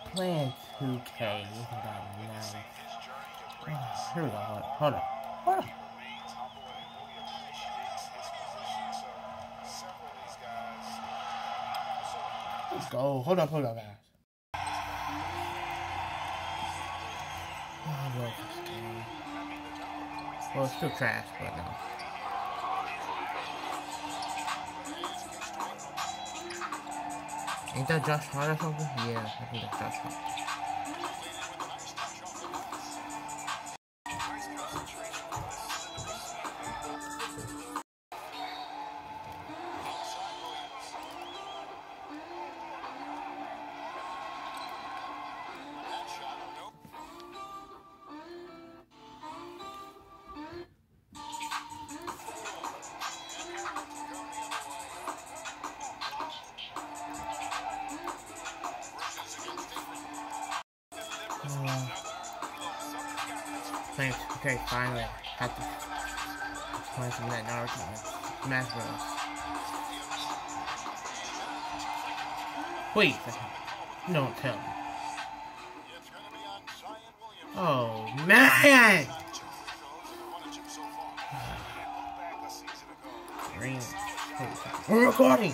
Playing 2K. Isn't that nice? Oh, here we go. Hold on. Hold on. Let's go. Hold up, guys. Oh, I love this game. Well, it's still trash, but no. Ain't that Josh Hart or something? Yeah, I think that's Josh Hart. Thanks. Okay, finally. Had to play some of that Naruto. Smash Bros. Wait a second. Don't tell me. Oh, man! We're recording!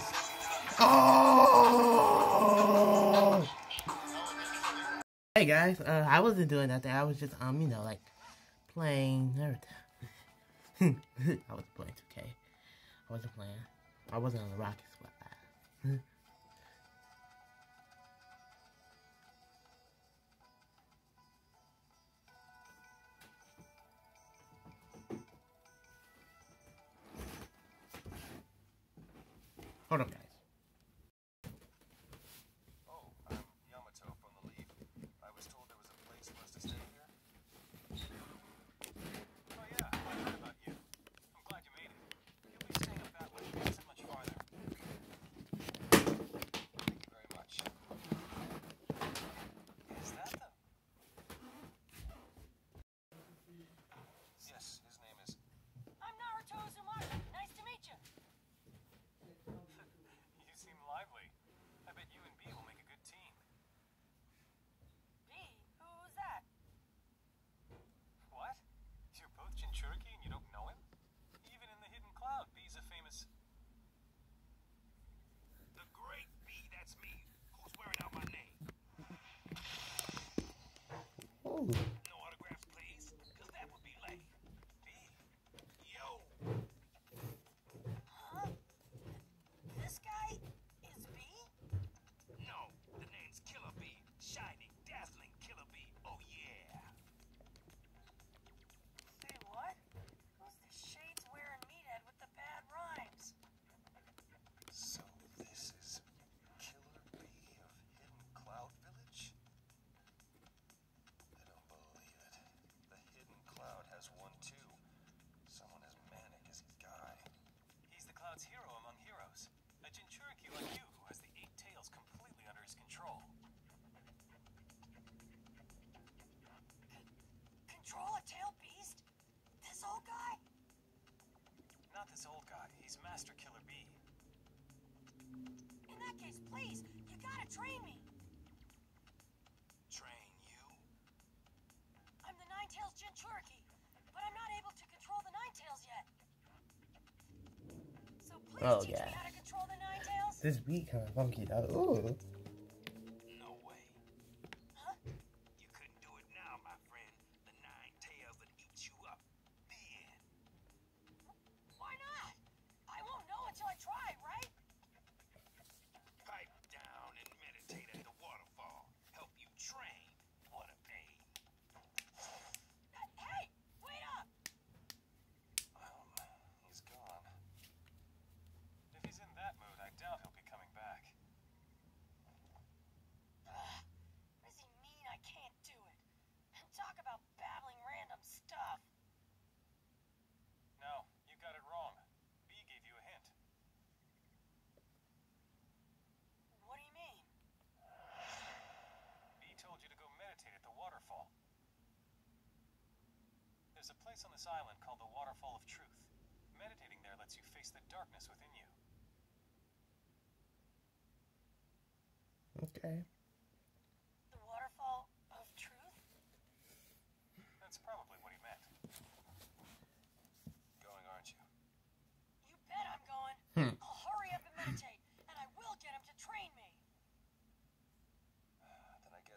Oh! Hey guys, I wasn't doing nothing. I was just, you know, like, playing Naruto. I was playing 2K. I wasn't playing. I wasn't on the Rocket Squad. Hold on, guys. Oh, I'm Yamato from the lead. I was told there was a place for us to stay here. Oh yeah, I heard about you. I'm glad you made it. You'll be staying up that way. It isn't much farther. Thank you very much. Is that the... Yes, his name is... I'm Naruto Uzumaki. Nice to meet you. You seem lively. I bet you and B will make a good team. B? Who's that? What? You're both Jinchuriki and you don't know him? Even in the Hidden Cloud, B's a famous... The Great B, that's me. Who's wearing out my name? Ooh. No autographs, please, because that would be lame. B. Yo! Huh? This guy is B? No, the name's Killer B. Shining, dazzling Killer B. Oh yeah. Say what? Who's the shades-wearing meathead with the bad rhymes? So this is Killer B of Hidden Cloud Village? I don't believe it. The Hidden Cloud has one too. Someone as manic as his guy. He's the Cloud's hero among heroes. A Jinchuriki like you who has the 8 tails completely under his control. Control a tail beast? This old guy? Not this old guy. He's Master Killer B. In that case, please, you gotta train me. Train you? I'm the Nine-Tails Jinchuriki, but I'm not able to control the Nine-Tails yet. So please teach me how to control the Nine-Tails. This beat kind of funky though. Ooh. No way. Huh? You couldn't do it now, my friend. The 9 tails that eat you up. The end. Why not? I won't know until I try, right? Pipe down and meditate at the waterfall. Help you train. What a pain. Hey, wait up! Well, he's gone. If he's in that mood, I doubt he'll be coming back. What does he mean I can't do it? And talk about babbling random stuff. No, you got it wrong. B gave you a hint. What do you mean? B told you to go meditate at the waterfall. There's a place on this island called the Waterfall of Truth. Meditating there lets you face the darkness within you. The Okay.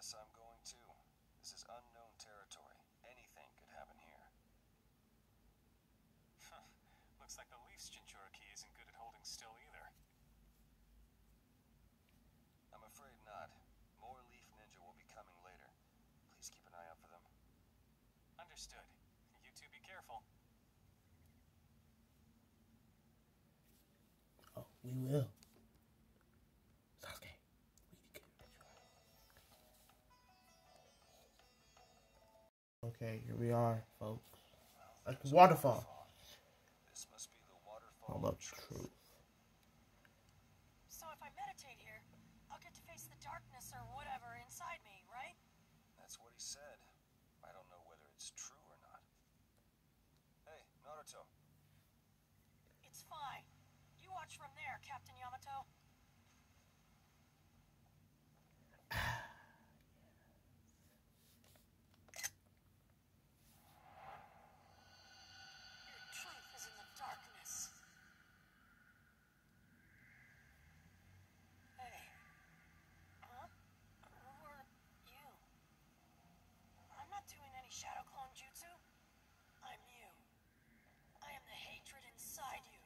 Guess I'm going too. This is unknown territory. Anything could happen here. Looks like the Leaf's Jinchuriki isn't good at holding still either. I'm afraid not. More Leaf Ninja will be coming later. Please keep an eye out for them. Understood. You two be careful. Oh, we will. Sasuke, we need to get a picture. Okay, here we are, folks. Like a waterfall. This must be the waterfall All of truth. So if I meditate here, I'll get to face the darkness or whatever inside me, right? That's what he said. I don't know whether it's true or not. Hey, Naruto. It's fine. You watch from there, Captain Yamato. Your truth is in the darkness. Hey. Huh? Who are you? I'm not doing any shadow clone jutsu. I'm you. I am the hatred inside you.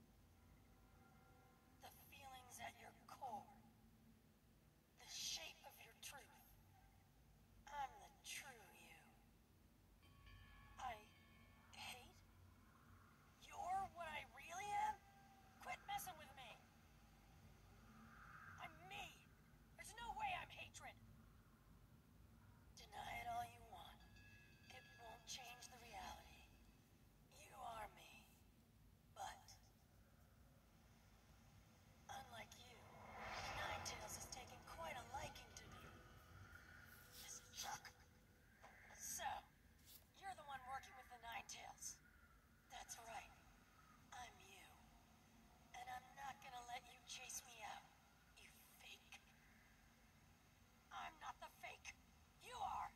The feelings at your core. The shape of your truth. I'm the true you. I hate? You're what I really am? Quit messing with me. I'm me. There's no way I'm hatred. Deny it all you want. It won't change the reality. You are me. But unlike you, the Ninetales has taken quite a liking to me. This jerk. So, you're the one working with the Ninetales. That's right. I'm you. And I'm not gonna let you chase me out, you fake. I'm not the fake. You are.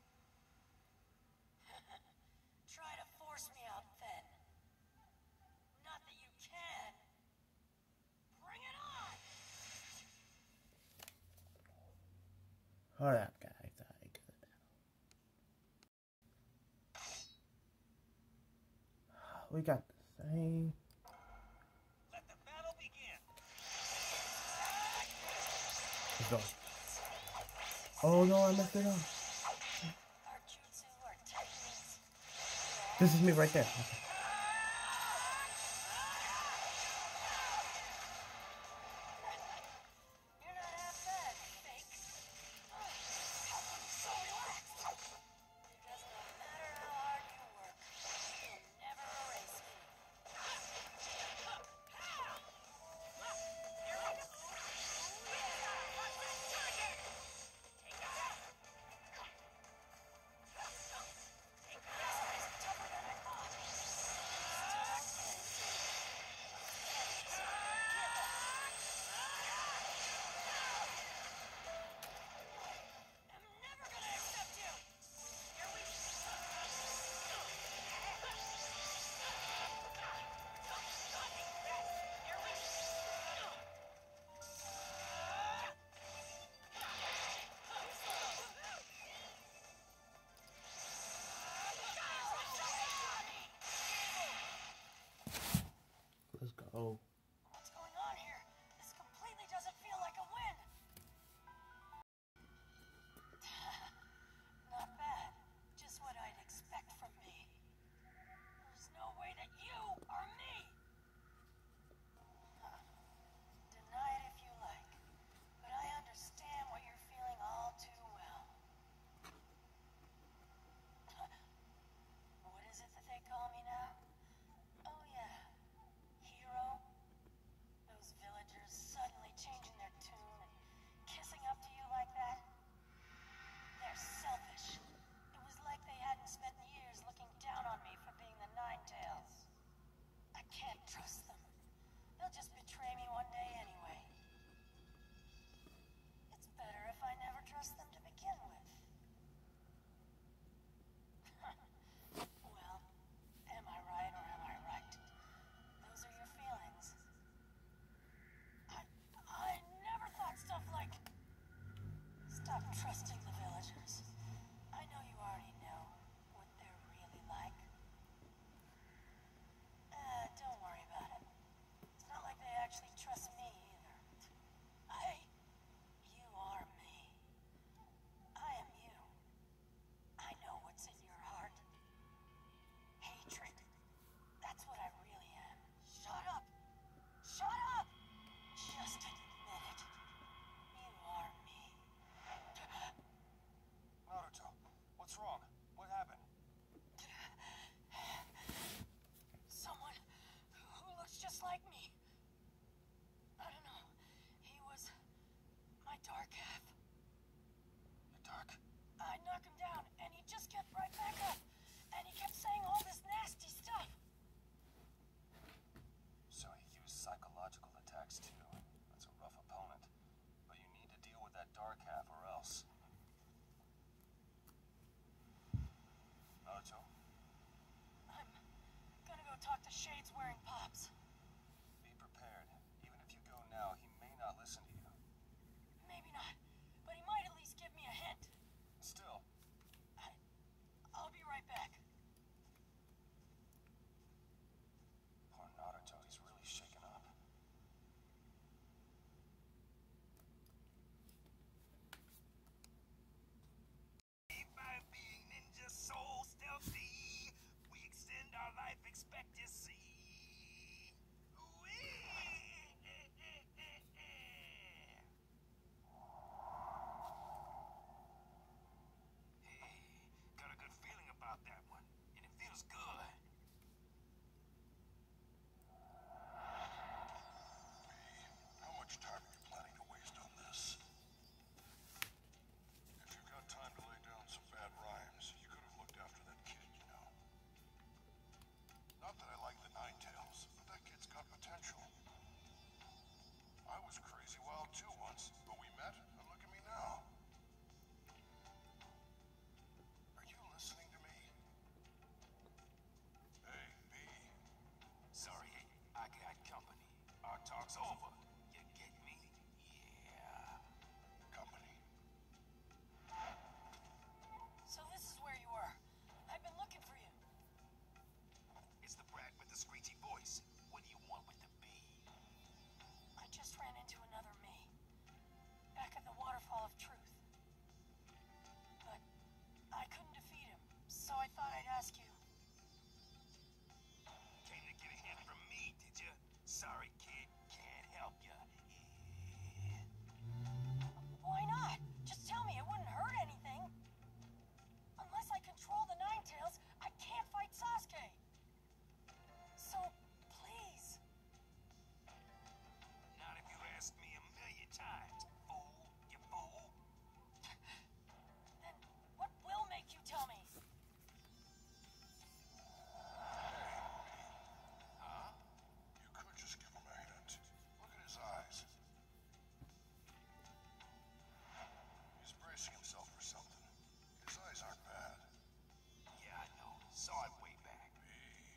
Try to force me out then. Not that you can. Bring it on! Hold up, guys. I could. We got the same. Let the battle begin. Let's go. Oh no, I messed it up. Our jutsu, our techniques. This is me right there. Okay. You're not half bad, fake. I'm so relaxed. Because no matter how hard you work, you'll never erase me. Tougher than I thought. stop trusting the villagers. I know you already know what they're really like. Don't worry about it. It's not like they actually trust me either. You are me. I am you. I know what's in your heart. Hatred. That's what I really am. Shut up! Shut up! Just admit it. You are me. Naruto, what's wrong? What happened? Someone who looks just like me. I don't know. He was my dark half. You're dark? I knocked him down, and he just kept right back up. And he kept saying all this nasty stuff. So he used psychological attacks too. That's a rough opponent. But you need to deal with that dark half or else. Naruto, I'm gonna go talk to Shades wearing Pops. be prepared. Even if you go now, he may not listen to you. Maybe not, but he might at least give me a hint. Still, I'll be right back. poor Naruto, he's really shaken up. By being ninja soul stealthy, we extend our life expectancy. Hey, got a good feeling about that one, and it feels good. How much time are you planning to waste on this? If you've got time to lay down some bad rhymes, you could have looked after that kid, you know. Not that I like the Nine Tails, but that kid's got potential. I was crazy wild too once, but we met, and look at me now. Are you listening to me? Hey, B. Sorry, I got company. Our talk's over. You get me? Yeah. Company. So this is where you were. I've been looking for you. It's the brat with the screechy voice. What do you want with the bee? I just ran into another me. Back at the Waterfall of Truth. But I couldn't defeat him, so I thought I'd ask you. Came to get a hint from me, did you? Sorry, kid. Can't help ya. Why not? Just tell me, it wouldn't hurt anything. Unless I control the Nine Tails, I can't fight Sasuke. So, please. Not if you ask me a million times, fool. You fool. Then what will make you tell me? Huh? You could just give him a hint. Look at his eyes. He's bracing himself for something. His eyes aren't bad. Yeah, I know. Saw it way back. B.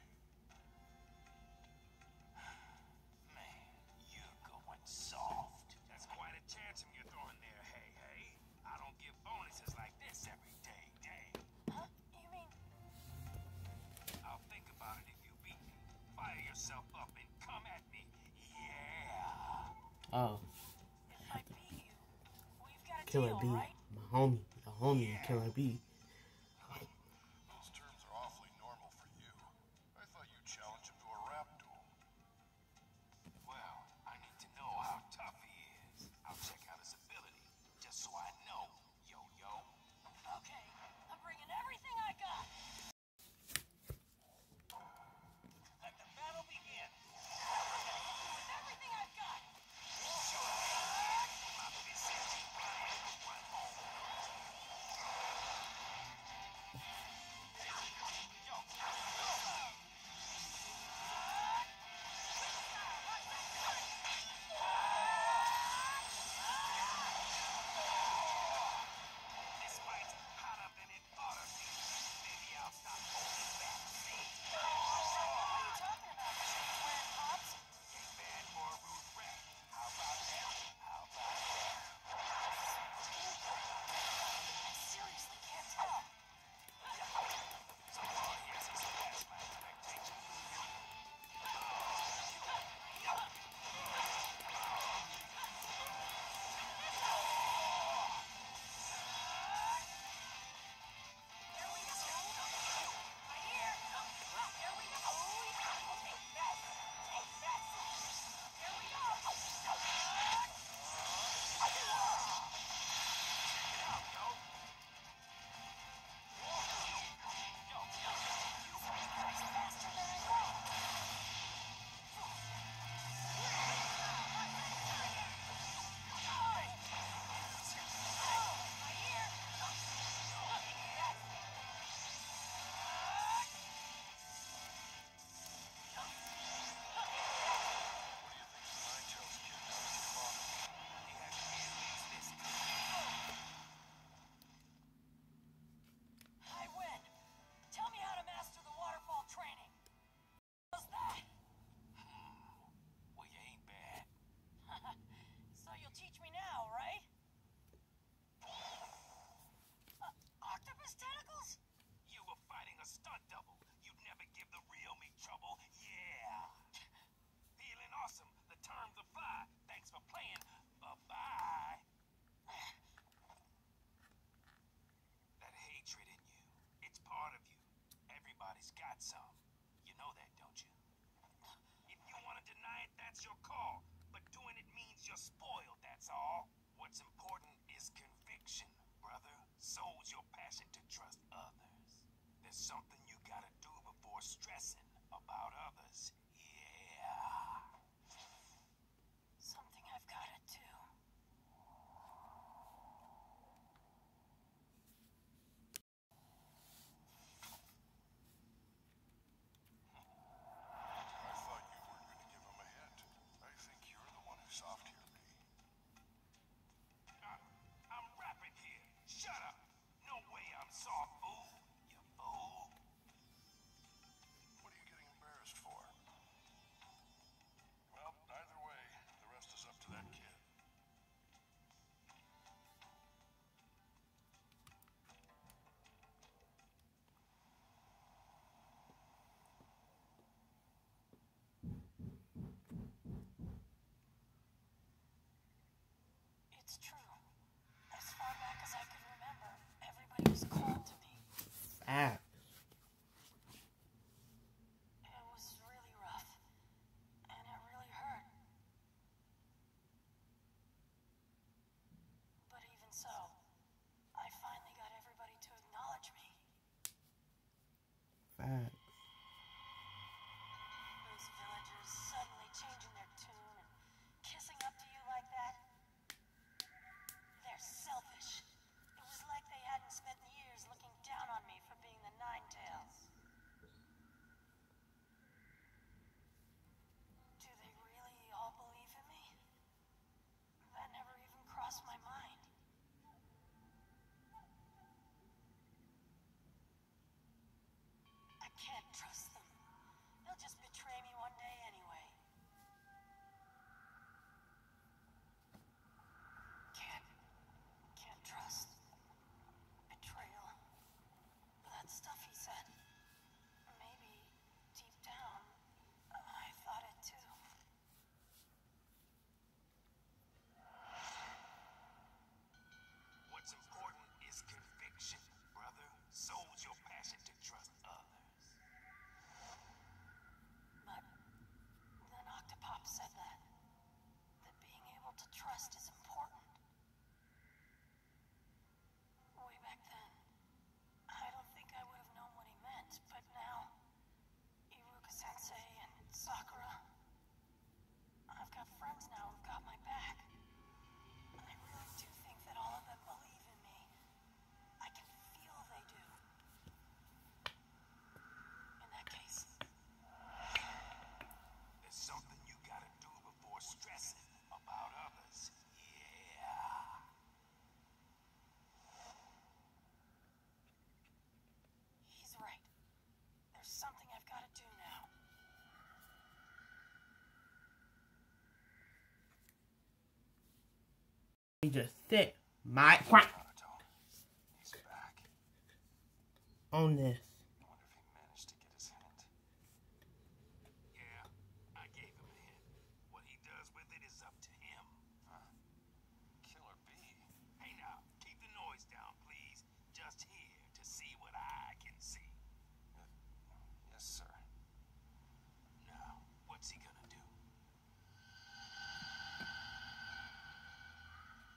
Man, you're going soft. That's quite a tantrum you're throwing there, hey, hey. I don't give bonuses like this every day, damn. Huh? You mean... I'll think about it if you beat me. Fire yourself up and come at me. Yeah. Oh, If I beat you, we've got a Killer deal, B, right? my homie, the homie, Killer B. Those terms are awfully normal for you. I thought you'd challenge him to a rap duel. Well, I need to know how tough he is. I'll check out his ability, just so I know. Yo-yo. Okay, I'm bringing everything I got. Let the battle begin. With everything I've got. My fist is deep, Ryan. Run home. everybody's got some. You know that, don't you? If you want to deny it, that's your call. But doing it means you're spoiled, that's all. What's important is conviction, brother. So's your passion to trust others. There's something you gotta do before stressing about others. Yeah. Something I've gotta do. I thought you weren't going to give him a hint. I think you're the one who's soft here, B. I'm rapping here. Shut up. No way I'm soft, fool. You fool. What are you getting embarrassed for? Well, either way, the rest is up to that kid. It's true. As far back as I could remember, everybody was cold to me. Facts. It was really rough, and it really hurt. But even so, I finally got everybody to acknowledge me. Facts. Those villagers suddenly changing their tune and kissing up to you like that. They're selfish. It was like they hadn't spent years looking down on me for being the Ninetales. Do they really all believe in me? That never even crossed my mind. I can't trust them. They'll just betray me one day anyway. Can't trust. Betrayal. That stuff he said. Maybe deep down, I thought it too. What's important is conviction, brother. So's your passion to trust others. But then Octopop said that being able to trust is important. Way back then, I don't think I would have known what he meant, but now, Iruka-sensei and Sakura, I've got friends now who've got my back. I really do think that all of them believe in me. I can feel they do. In that case, There's something you gotta do before stressing about others. Yeah. he's right. There's something I've got to do now. He just sit my crap Monotone. He's back. on this. I wonder if he managed to get his hint. Yeah, I gave him a hint. What he does with it is up to him. Killer B. Hey now, keep the noise down, please. Just here to see what I can see. Yes, sir. Now, what's he gonna do?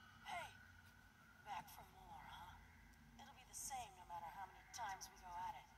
Hey, back for more, huh? It'll be the same no matter how many times we go at it.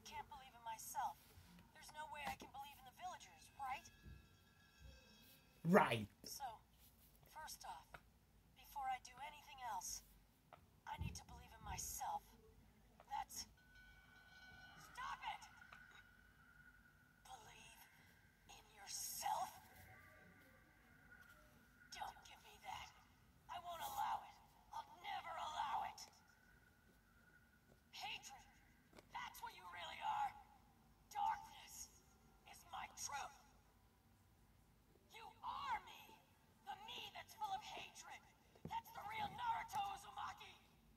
can't believe in myself, there's no way I can believe in the villagers, right? Right. So, first off, before I do anything else, I need to believe in myself. That's... Stop it! Believe in yourself? Don't give me that. I won't allow it. I'll never allow it. Hatred. That's what you really are. Darkness is my truth. You are me. The me that's full of hatred. That's the real Naruto Uzumaki.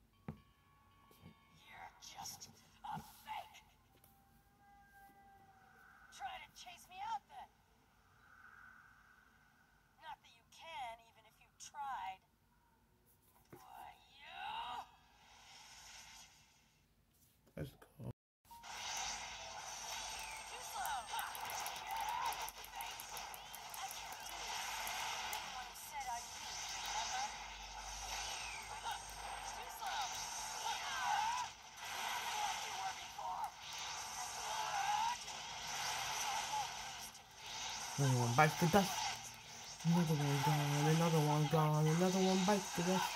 You're just a fake. Try to chase me out then. Not that you can, even if you tried. But you... Let's go. Too slow! Get out of the face! I can't do this. You're the one who said I'm you, remember? Too slow! Nothing like you were before! And blood! So I won't lose to you. Another one bites the dust. Another one gone. Another one gone. Another one bites the dust.